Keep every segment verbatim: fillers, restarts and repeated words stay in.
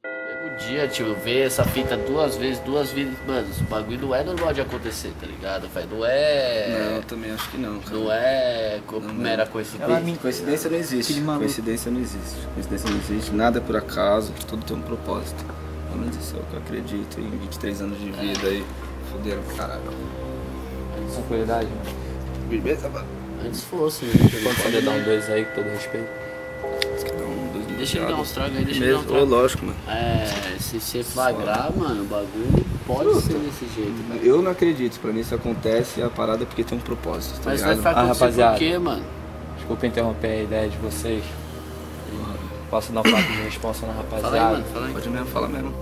No mesmo dia, tio, ver essa fita duas vezes, duas vezes, mano, esse bagulho não é normal de acontecer, tá ligado, velho? Não é... Não, eu também acho que não, cara. Não é co não, mera coincidência. Coincidência não existe, coincidência não existe. Coincidência não existe, nada é por acaso, tudo tem um propósito. Pelo menos isso é o que eu acredito em vinte e três anos de vida aí, fuderam pro caralho. Tranquilidade, mano. Beleza, mano? Antes fosse, né? Quando você dar um dois aí, com todo respeito. Deixa ele dar uns tragos aí, deixa ele dar Mesmo, uns tragos. lógico, mano. É, se você flagrar, mano, o bagulho pode ser desse jeito, velho. Eu não acredito, pra mim isso acontece a parada porque tem um propósito, tá Mas vai ligado? ficar Ah, acontecer rapaziada. por quê, mano? Desculpa interromper a ideia de vocês. Posso dar um papo de responsa na rapaziada? Fala aí, mano, fala aí. Pode mesmo, fala mesmo.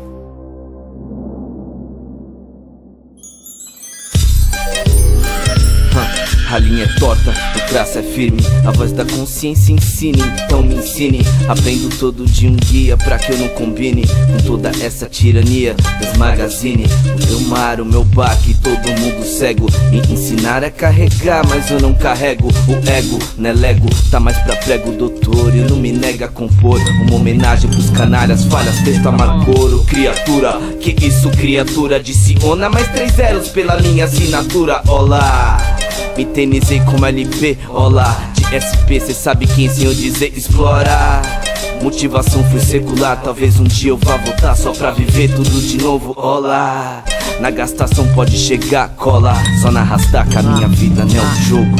A linha é torta, o traço é firme, a voz da consciência ensine, então me ensine. Aprendo todo dia um guia pra que eu não combine com toda essa tirania das magazine. O meu mar, o meu baque, todo mundo cego. Me ensinar a carregar, mas eu não carrego o ego, né lego, tá mais pra prego, doutor. Eu não me nega a compor uma homenagem pros canalhas, falhas, texto amargoro. Criatura, que isso criatura de Siona, mais três zeros pela minha assinatura, olá. Me tenizei como L P, olá. De S P, cê sabe quem ensinou dizer explora. Motivação foi secular, talvez um dia eu vá voltar só pra viver tudo de novo, olá. Na gastação pode chegar, cola. Só na arrastar que a minha vida não é um jogo.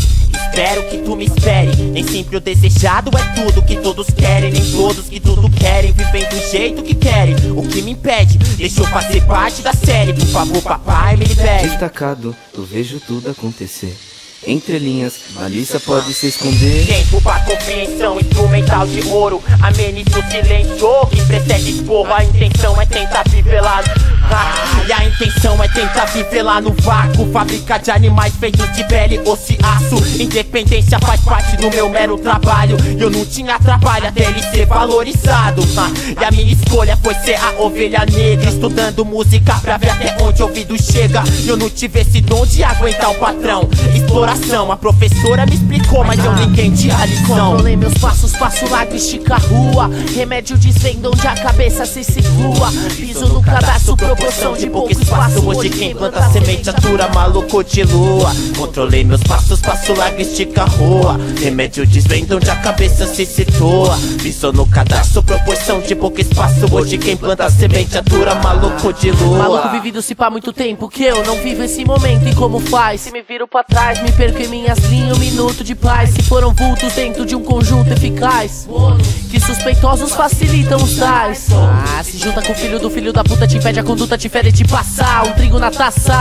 Espero que tu me espere. Nem sempre o desejado é tudo que todos querem. Nem todos que tudo querem vivem do jeito que querem. O que me impede? Deixa eu fazer parte da série. Por favor, papai, me libere. Destacado, eu vejo tudo acontecer. Entre linhas, malícia pode se esconder. Tempo pra compreensão, instrumental de ouro. Ameniza o silêncio que precede esporro. A intenção é tentar viver lá ah, e a intenção é tentar viver lá no vácuo. Fábrica de animais feitos de pele, osso e aço. Independência faz parte do meu mero trabalho. Eu não tinha trabalho até ele ser valorizado ah, e a minha escolha foi ser a ovelha negra. Estudando música pra ver até onde o ouvido chega. Eu não tive esse dom de aguentar o patrão. Exploração, a professora me explicou, mas eu não entendi a lição. Controlei meus passos, passo largo, estica a rua. Remédio desvenda onde a cabeça se situa. Piso no cadastro, proporção de pouco espaço. Hoje quem planta semente atura maluco de lua. Controlei meus passos, passo largo, estica a rua. Remédio desvenda onde a cabeça se situa. Piso no cadastro, proporção de pouco espaço. Hoje quem planta semente atura maluco de lua. Maluco vivido se pá muito tempo que eu não vivo esse momento. E como faz? Se me viro pra trás, me perco em minhas linhas, um minuto de paz. Se foram vultos dentro de um conjunto eficaz, que suspeitosos facilitam os tais. Ah, se junta com o filho do filho da puta, te impede a conduta, te fere de passar um trigo na taça.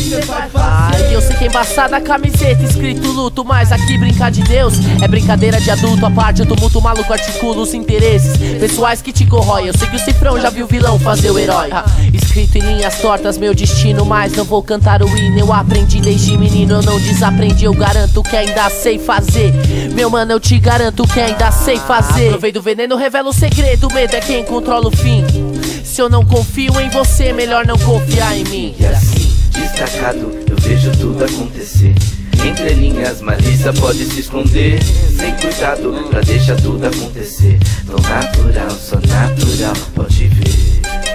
Ah, e eu sei que é embaçada a camiseta, escrito luto, mas aqui brincar de Deus é brincadeira de adulto. A parte eu tumulto, maluco, articulo os interesses pessoais que te corroem. Eu sei que o cifrão já viu o vilão fazer o herói. Ah, escrito em linhas tortas, meu destino, mas não vou cantar o hino. Eu aprendi desde menino, eu não desaprendi. Eu garanto que ainda sei fazer. Meu mano, eu te garanto que ainda sei fazer. Provei do veneno, revela o segredo. Medo é quem controla o fim. Se eu não confio em você, melhor não confiar em mim. E assim, destacado, eu vejo tudo acontecer. Entre linhas, malícia pode se esconder. Sem cuidado, pra deixar tudo acontecer. Tão natural, só natural, pode ver.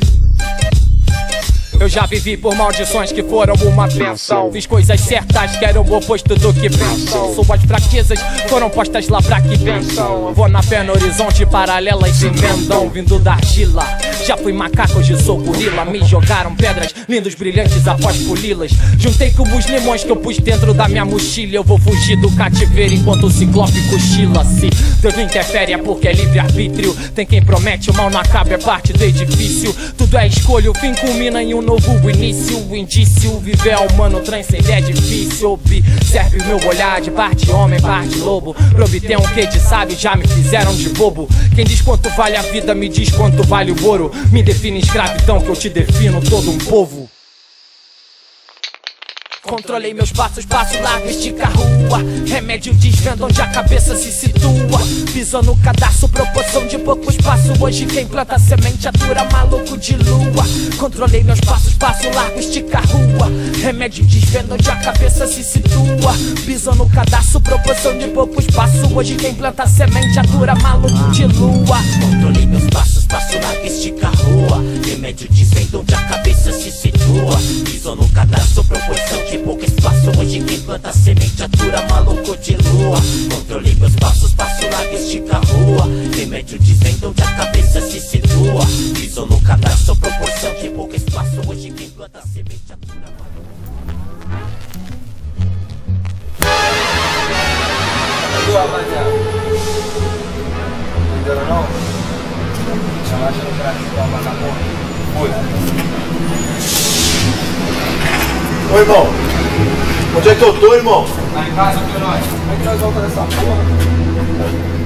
Eu já vivi por maldições que foram uma benção. Fiz coisas certas que eram o oposto do que pensam. Suas fraquezas foram postas lá pra que vençam. Vou na fé no horizonte, paralelas se emendam. Vindo da argila, já fui macaco, hoje sou gorila. Me jogaram pedras, lindos brilhantes após poli-las. Juntei com os limões que eu pus dentro da minha mochila. Eu vou fugir do cativeiro enquanto o ciclope cochila. Se Deus não interfere é porque é livre-arbítrio. Tem quem promete, o mal não acaba, é parte do edifício. Tudo é escolha, o fim culmina em um novo início, o indício. Viver humano transcender é difícil. Observe o meu olhar de parte homem, parte lobo. Pra obter um quê de sábio, já me fizeram de bobo. Quem diz quanto vale a vida, me diz quanto vale o ouro. Me define escravidão, que eu te defino todo um povo. Controlei meus passos, passo largo, estica a rua. Remédio desvenda onde a cabeça se situa. Pisou no cadastro, proporção de pouco espaço. Hoje quem planta semente atura maluco de lua. Controlei meus passos, passo largo, estica a rua. Remédio desvenda onde a cabeça se situa. Pisou no cadastro, proporção de pouco espaço. Hoje quem planta semente atura maluco de lua. Controlei meus passos, passo largo, estica a rua. Remédio desvenda onde a cabeça se situa. Pisou no cadastro, proporção de pouco espaço. Hoje quem planta semente atura maluco de lua. Controlei meus passos, passo largo, estica a rua. Remédio desvenda onde a cabeça se situa. Pisou no cadastro, proporção de pouco espaço. Hoje quem planta semente atura maluco. Boa, rapaziada. Entendeu não? Chama achando que era aqui pra matar porra. Foi. Ô irmão, onde é que eu tô, irmão? Tá em casa, que nós. Como é que nós voltamos dessa porra?